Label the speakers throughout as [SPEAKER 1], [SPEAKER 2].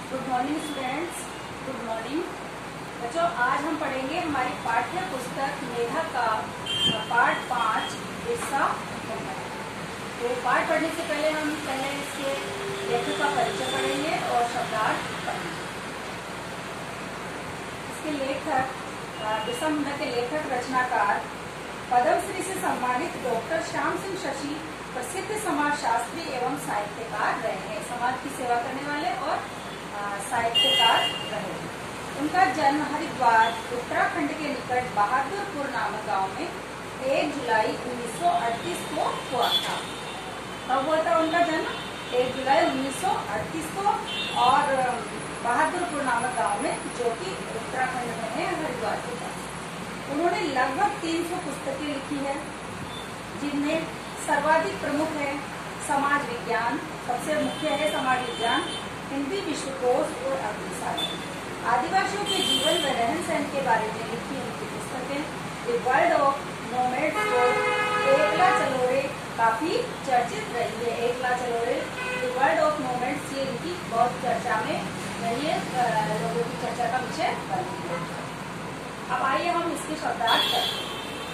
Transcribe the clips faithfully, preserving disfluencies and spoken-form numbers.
[SPEAKER 1] Good morning students, good morning बच्चों। आज हम पढ़ेंगे हमारी पाठ्य पुस्तक मेधा का पाठ पाँच हिस्सा। तो पाठ पढ़ने से पहले हम पहले इसके लेखक का परिचय पढ़ेंगे और शब्दार्थ पढ़ेंगे। इसके लेखक बिरसा मुंडा के लेखक रचनाकार पद्मश्री से सम्मानित डॉक्टर श्याम सिंह शशि प्रसिद्ध समाजशास्त्री एवं साहित्यकार रहे हैं। समाज की सेवा करने वाले और साहित्यकार रहे। उनका जन्म हरिद्वार उत्तराखंड के निकट बहादुरपुर नामक गांव में एक जुलाई उन्नीस सौ अड़तीस को हुआ था। कब हुआ था उनका जन्म? एक जुलाई उन्नीस सौ अड़तीस को, और बहादुरपुर नामक गांव में, जो कि उत्तराखंड में है, हरिद्वार के पास। उन्होंने लगभग तीन सौ पुस्तकें लिखी है, जिनमें सर्वाधिक प्रमुख है समाज विज्ञान, सबसे मुख्य है समाज विज्ञान, हिंदी विश्वकोश और अग्निसारण। आदिवासियों के जीवन व रहन सहन के बारे में लिखी उनकी पुस्तकें द वर्ल्ड ऑफ नोमैड्स और एकला चलोरे काफी चर्चित रही है। Ekla Chalore, the world of nomads, ये इनकी बहुत चर्चा में रही है, लोगों की चर्चा का विषय बनी है। अब आइए हम इसके शब्दार्थ करते हैं।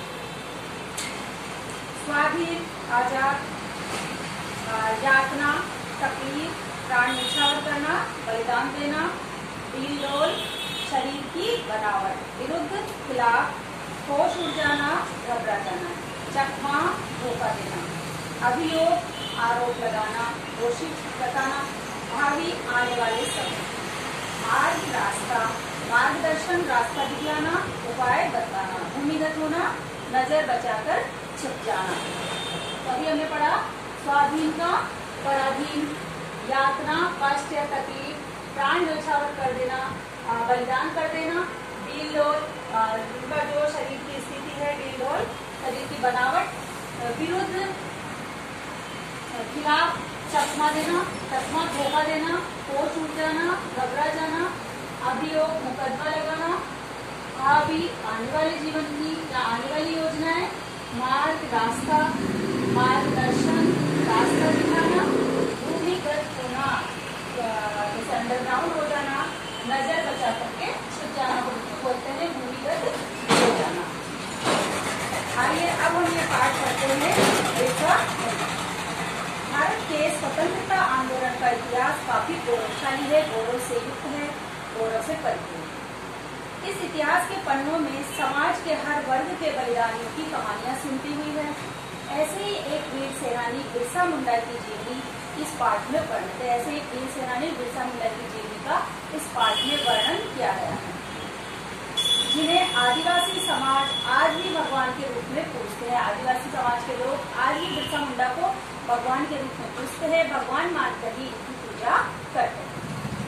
[SPEAKER 1] स्वाधीन, आजाद, यातना, तकलीफ, प्राण न्यौछावर करना, बलिदान देना, डील-डोल, शरीर की बनावट, विरुद्ध, खिलाफ, होश उड़ जाना, घबरा जाना, चकमा, धोखा देना, अभियोग, आरोप लगाना, दोषी बताना, भावी आने वाले समय, मार्ग, रास्ता, मार्गदर्शन, रास्ता दिखलाना, उपाय बताना, भूमिगत होना, नजर बचाकर छिप जाना। तो अभी हमने पढ़ा स्वाधीन का पराधीन, यातना, कष्ट या तकलीफ, प्राण न्यौछावर कर देना, बलिदान कर देना, डील-डोल, उनका जो शरीर की स्थिति है, डील-डोल, शरीर की बनावट, विरुद्ध, खिलाफ, चकमा देना, चकमा धोखा देना, होश उड़ जाना, घबरा जाना, अभियोग, मुकदमा लगाना, भावी आने वाले जीवन की या आने वाली योजनाएं, मार्ग, रास्ता, मार्गदर्शन, रास्ता दिखाना, भूमिगत होना, जैसे अंडरग्राउंड हो जाना, नजर बचा करके छिप जाना बोलते हैं, भूमिगत हो जाना। आइए अब हम ये पाठ पढ़ते हैं। भारत के स्वतंत्रता आंदोलन का इतिहास काफी गौरवशाली है, गौरव से युक्त है, गौरव से परिपूर्ण। इस इतिहास के पन्नों में समाज के हर वर्ग के बलिदानियों की कहानियां सुनती हुई है। ऐसे ही एक वीर सेनानी बिरसा मुंडा की जीवनी इस पाठ में वर्णित है। ऐसे एक वीर सेनानी बिरसा मुंडा की जीवनी का इस पाठ में वर्णन किया गया है, जिन्हें आदिवासी समाज आज भी भगवान के रूप में पूजते हैं। आदिवासी समाज के लोग आज भी बिरसा मुंडा को भगवान के रूप में पूजते हैं, भगवान मानकर ही इनकी पूजा करते हैं।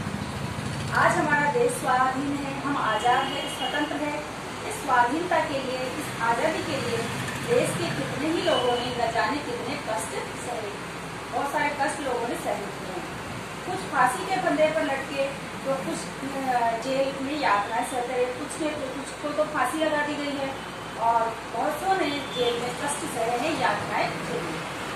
[SPEAKER 1] आज हमारा देश स्वाधीन है, हम आजाद है, स्वतंत्र है। इस स्वाधीनता के लिए, इस आजादी के लिए देश के कितने ही लोगों ने न जाने कितने कष्ट सहे। बहुत सारे कष्ट लोगों ने सहे हैं। कुछ फांसी के फंदे पर लटके, तो कुछ जेल में यातना सहते, कुछ ने कुछ को तो फांसी लगा दी गई है, और बहुत सौ ने जेल में कष्ट सहे हैं, यातनाएं झेली।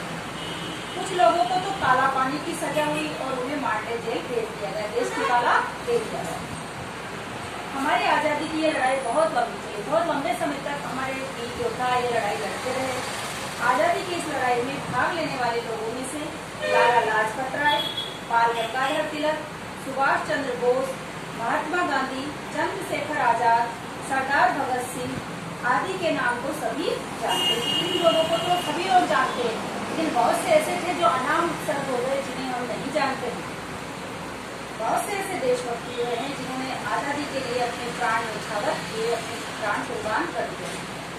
[SPEAKER 1] कुछ लोगों को तो काला पानी की सजा हुई और उन्हें मांडे जेल भेज दिया गया, देश निकाला दे दिया गया। हमारी आजादी की ये लड़ाई बहुत लंबी चली, बहुत लंबे समय तक हमारे वीर योद्धा ये लड़ाई लड़ते रहे। आजादी की इस लड़ाई में भाग लेने वाले लोगों में से लाला लाजपत राय, बाल गंगाधर तिलक, सुभाष चंद्र बोस, महात्मा गांधी, चंद्रशेखर आजाद, सरदार भगत सिंह आदि के नाम को सभी जानते हैं। इन लोगों को तो सभी लोग जानते हैं, लेकिन बहुत से ऐसे थे जो अनाम शब्द हो गए, जिन्हें हम नहीं जानते हैं। बहुत से ऐसे देशभक्ति हुए हैं जिन्होंने आजादी के लिए अपने प्राण न्यौछावर किए, अपने प्राण कुर्बान कर दिए,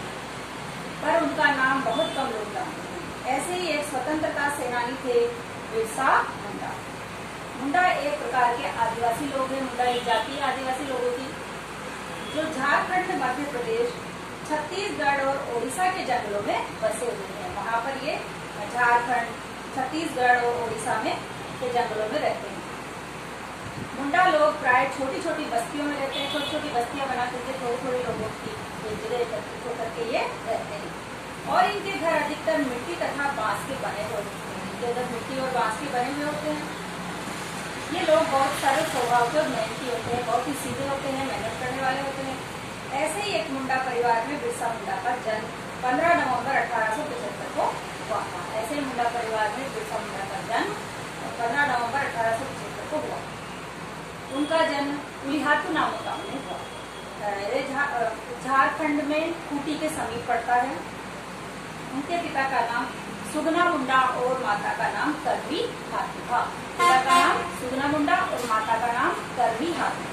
[SPEAKER 1] पर उनका नाम बहुत कम लोग जानते हैं। ऐसे ही एक स्वतंत्रता सेनानी थे बिरसा मुंडा। मुंडा एक प्रकार के आदिवासी लोग हैं। मुंडा एक जाति आदिवासी लोगों की, जो झारखंड, मध्य प्रदेश, छत्तीसगढ़ और ओडिशा के जंगलों में बसे हुए हैं। वहाँ पर ये झारखंड, छत्तीसगढ़ और ओडिशा में के जंगलों में रहते हैं। मुंडा लोग प्राय छोटी छोटी बस्तियों में रहते हैं, छोटी छोटी बस्तियां बना करके थोड़े थोड़े लोगों की जगह एकत्रित होकर के ये रहते हैं, और इनके घर अधिकतर मिट्टी तथा बांस के बने हुए होते हैं। इनके घर मिट्टी और बांस के बने हुए होते हैं। ये लोग बहुत सारे स्वभाव के और मेहनती होते हैं, बहुत ही सीधे होते हैं, मेहनत करने वाले होते हैं। ऐसे ही एक मुंडा परिवार में बिरसा मुंडा का जन्म पंद्रह नवंबर अठारह सौ पचहत्तर को हुआ था। ऐसे ही मुंडा परिवार में बिरसा मुंडा का जन्म पंद्रह नवंबर अठारह सौ पचहत्तर को हुआ। उनका जन्म उलिहातू नामक गाँव में हुआ। झारखंड में खूंटी के समीप पड़ता है। उनके पिता का नाम सुगना मुंडा और माता का नाम करवी हाथी था। पिता का नाम सुगना मुंडा और माता का नाम करवी हाथी।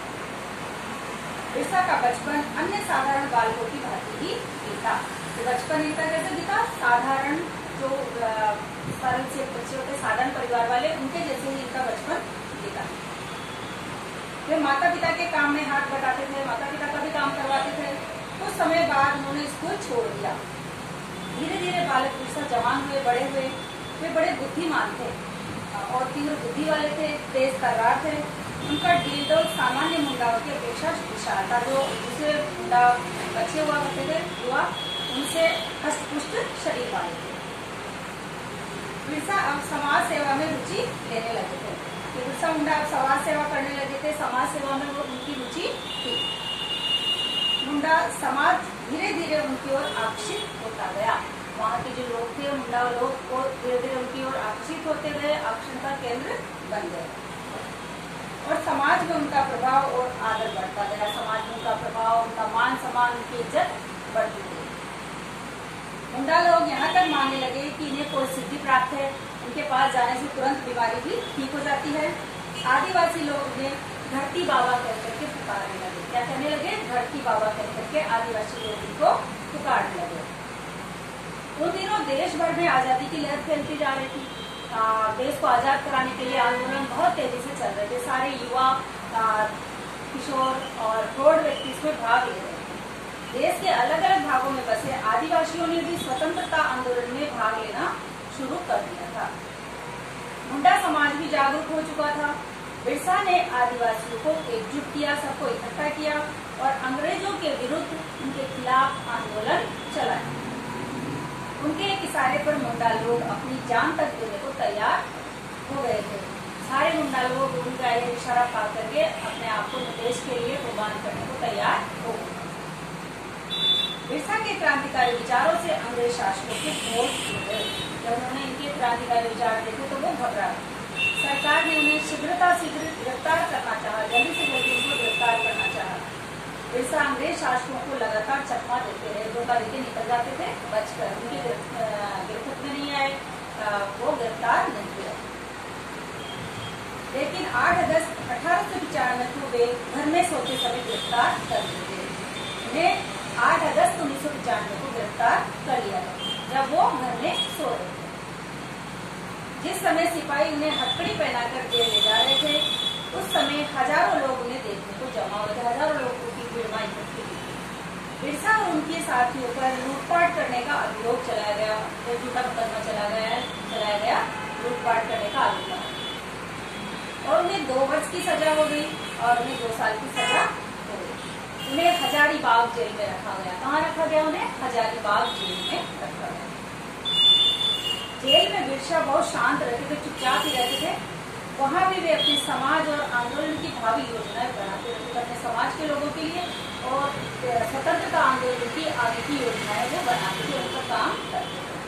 [SPEAKER 1] बिरसा का बचपन अन्य साधारण बालकों की भांति ही बीता। तो बचपन इनका कैसे बीता? साधारण जो सरल से बच्चे होते, साधारण परिवार वाले, उनके जैसे ही इनका बचपन बीता। वे माता पिता के काम में हाथ बटाते थे, माता पिता का भी काम करवाते थे। कुछ समय बाद उन्होंने स्कूल छोड़ दिया। धीरे धीरे बालक बिरसा जवान हुए, बड़े हुए। वे बड़े बुद्धिमान थे और तीव्र बुद्धि वाले थे, तेज तर्रार थे। उनका डीलडोल सामान्य मुंडाओं की अपेक्षा विशाल था। जो दूसरे मुंडा बच्चे हुआ करते थे, युवा, उनसे हष्टपुष्ट शरीर वाले थे। बिरसा अब समाज सेवा में रुचि लेने लगे थे। बिरसा मुंडा अब समाज सेवा करने लगे थे। समाज सेवा में वो उनकी रुचि थी। मुंडा समाज धीरे धीरे उनकी ओर आकर्षित होता गया। वहाँ के जो लोग थे, मुंडा लोग, वो धीरे धीरे उनकी ओर आकर्षित होते गए, आकर्षण का केंद्र बन गए और समाज में उनका प्रभाव और आदर बढ़ता गया। समाज में उनका प्रभाव, उनका मान सम्मान, उनकी इज्जत बढ़ती गई। मुंडा लोग यहाँ तक मानने लगे कि इन्हें कोई सिद्धि प्राप्त है, उनके पास जाने से तुरंत बीमारी भी ठीक हो जाती है। आदिवासी लोग उन्हें धरती बाबा कह करके पुकारने लगे। क्या कहने लगे? धरती बाबा कह करके आदिवासी लोग उनको पुकारने लगे। उन दिनों देश भर में आजादी की लहर फैलती जा रही थी। आ, देश को आजाद कराने के लिए आंदोलन बहुत तेजी से चल रहे थे। सारे युवा, किशोर और प्रौढ़ व्यक्ति इसमें भाग ले रहे थे। देश के अलग अलग भागों में बसे आदिवासियों ने भी स्वतंत्रता आंदोलन में भाग लेना शुरू कर दिया था। मुंडा समाज भी जागरूक हो चुका था। बिरसा ने आदिवासियों को एकजुट किया, सबको इकट्ठा किया और अंग्रेजों के विरुद्ध उनके खिलाफ आंदोलन चलाया। उनके एक इशारे पर मुंडा लोग अपनी जान तक देने को तैयार हो गए थे। सारे मुंडा लोग उनका यह इशारा पा करके अपने आप को देश के लिए कुर्बान करने को तैयार हो गए। बिरसा के क्रांतिकारी विचारों से अंग्रेज शासकों के होश उड़ गए। जब उन्होंने इनके क्रांतिकारी विचार देखे तो वो घबरा गए। सरकार ने उन्हें शीघ्रता शीघ्र गिरफ्तार करना चाहा, जल्दी से जल्दी उनको गिरफ्तार करना चाहा। बिरसा अंग्रेज शासकों को लगातार चकमा देते रहे, धोखा देके निकल जाते थे बचकर। उनकी गिरफ्त में नहीं आए, वो गिरफ्तार नहीं हुए। लेकिन आठ अगस्त अठारह सौ पचानवे को वे घर में सोते समय गिरफ्तार कर लिए थे। उन्हें आठ अगस्त उन्नीस सौ पचानवे को गिरफ्तार कर लिया था, जब वो घर में सो रहे थे। जिस समय सिपाही उन्हें हथकड़ी पहनाकर जेल ले जा रहे थे, उस समय हजारों लोग उन्हें देखने को जमा हुए थे। हजारों लोगों की भीड़ इकट्ठी हुई। बिरसा और उनके साथियों पर लूटपाट करने का अभियोग चलाया गया। एक झूठा मुकदमा चला गया चलाया गया लूटपाट करने का आरोप और उन्हें दो वर्ष की सजा हो गई और उन्हें दो साल की सजा हो गई। उन्हें हजारीबाग जेल में रखा गया। कहाँ रखा गया? उन्हें हजारीबाग जेल में रखा गया। जेल में बिरसा बहुत शांत रहते थे, चुपचाप ही रहते थे। वहाँ भी वे अपने समाज और आंदोलन की भावी योजनाएं बनाते रहते थे, अपने समाज के लोगों के लिए और स्वतंत्रता आंदोलन की आगे की योजनाएं वो बनाते थे, उनका काम करते थे।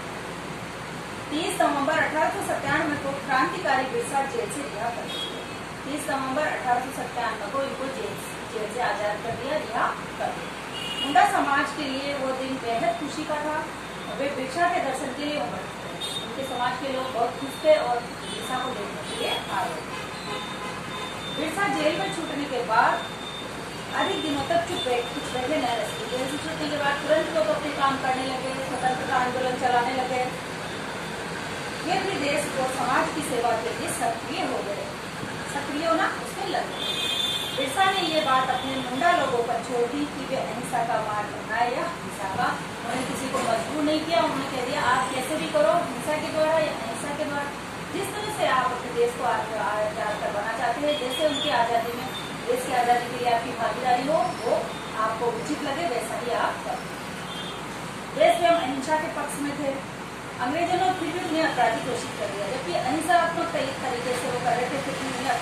[SPEAKER 1] तीस नवंबर अठारह सौ सत्तानवे को क्रांतिकारी बिरसा जेल से रिहा कर दिए। तीस नवंबर अठारह सौ सत्तानवे को इनको जेल जेल से आजाद कर दिया, रिहा कर दिया। मुंडा समाज के लिए वो दिन बेहद खुशी का था। वे बिरसा के दर्शन के लिए उमड़ थे। उनके समाज के लोग बहुत खुश थे और बिरसा को देखने के लिए आ रहे थे। बिरसा जेल में छूटने के बाद अधिक दिनों तक चुप कुछ बैठे न रह सके। जेल से छूटने के बाद तुरंत लोग अपने काम करने लगे, स्वतंत्रता आंदोलन चलाने लगे। ये भी देश और समाज की सेवा के लिए सक्रिय हो गए। सक्रिय होना उसमें लग गए। बिरसा ने ये बात अपने मुंडा लोगों पर छोड़ दी कि वे अहिंसा का मार्ग अपनाए या हिंसा का। उन्होंने किसी को मजबूर नहीं किया। उन्होंने कह दिया आप कैसे भी करो, हिंसा के द्वारा या अहिंसा के द्वारा, जिस तरह से आप अपने देश को आजाद करवाना चाहते हैं, जैसे उनकी आजादी में देश की आजादी के लिए आपकी भागीदारी हो, वो आपको उचित लगे, वैसा ही आप करें। देश में हम अहिंसा के पक्ष में थे। अंग्रेजों ने फिर भी उन्हें अपराधी घोषित कर दिया, जबकि अहिंसात्मक तरीके से वो कर रहे थे, फिर भी उन्हें अपराधी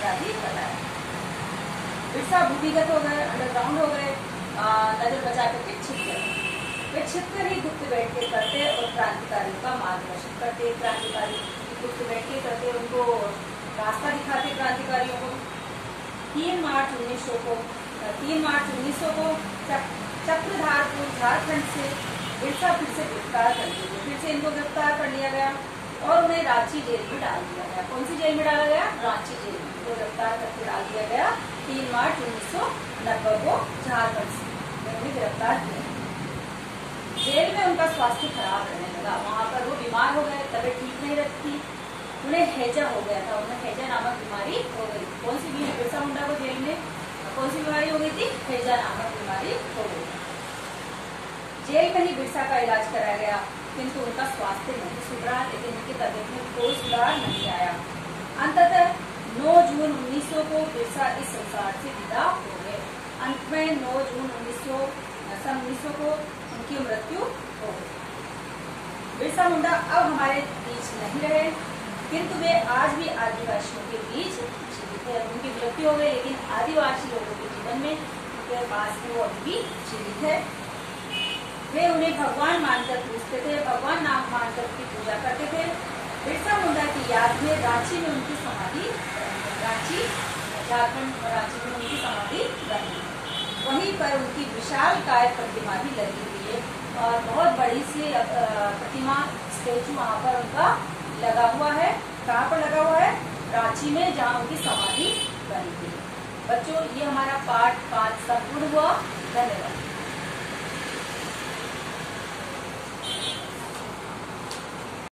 [SPEAKER 1] ऐसा ही बताया। बिरसा भूमिगत हो गए, अंडरग्राउंड हो गए, नजर बचा करके छिप गए। वे छिपकर ही गुप्त बैठ के करते और क्रांतिकारियों का मार्गदर्शन करते। क्रांतिकारी गुप्त बैठ के करते, उनको रास्ता दिखाते क्रांतिकारियों को। तीन मार्च उन्नीस सौ को तीन मार्च उन्नीस सौ को चक्रधारपुर झारखंड से बिरसा फिर से गिरफ्तार कर लिया गया। फिर से इनको गिरफ्तार कर लिया गया और उन्हें रांची जेल में डाल दिया गया। कौन सी जेल में डाला गया? रांची जेल में। इनको गिरफ्तार करके डाल दिया गया तीन मार्च उन्नीस सौ नब्बे को झारखंड से उन्हें गिरफ्तार किया। जेल में उनका स्वास्थ्य खराब रहने लगा। वहां पर वो बीमार हो गए, तबीयत ठीक नहीं रहती, उन्हें हैजा हो गया था। उन्हें हैजा नामक बीमारी हो गई। कौन सी बीमारी? बिरसा मुंडा को जेल में कौन सी बीमारी हो गई थी? हैजा नामक बीमारी हो गई। जेल में ही बिरसा का इलाज कराया गया, किंतु उनका स्वास्थ्य नहीं सुधरा, लेकिन उनकी तबीयत में कोई सुधार नहीं आया। अंततः नौ जून उन्नीस सौ को बिरसा इस संसार से विदा हो गए। अंत में नौ जून उन्नीस सौ सन उन्नीस सौ को उनकी मृत्यु हो गई। बिरसा मुंडा अब हमारे बीच नहीं रहे, किंतु वे आज भी आदिवासियों के बीच जीवित है। उनकी मृत्यु हो गई, लेकिन आदिवासी लोगों के जीवन में उनके पास में वो अभी भी जीवित है। वे उन्हें भगवान मानकर पूजते थे, भगवान नाम मानकर उनकी पूजा करते थे। बिरसा मुंडा की याद में रांची में उनकी समाधि, रांची झारखंड रांची में उनकी समाधि बनी। वहीं पर उनकी विशाल काय प्रतिमा भी लगी हुई है और बहुत बड़ी सी प्रतिमा स्टेचू वहाँ पर उनका लगा हुआ है। कहाँ पर लगा हुआ है? रांची में, जहाँ उनकी समाधि बनी थी। बच्चों, ये हमारा पाठ पाँच संपूर्ण हुआ। धन्यवाद।